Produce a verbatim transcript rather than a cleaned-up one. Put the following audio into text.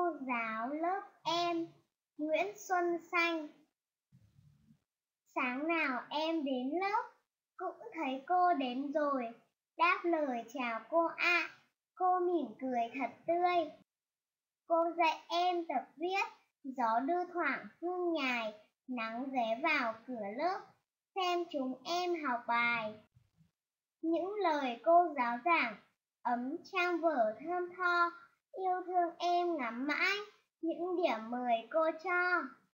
giáo lớp em Nguyễn Xuân Xanh. Sáng nào em đến lớp, cũng thấy cô đến rồi, đáp lời chào cô ạ, cô mỉm cười thật tươi. Cô dạy em tập viết, gió đưa thoảng hương nhài, nắng ré vào cửa lớp, xem chúng em học bài. Những lời cô giáo giảng, ấm trang vở thơm tho, yêu thương em ngắm mãi, những điểm mười cô cho.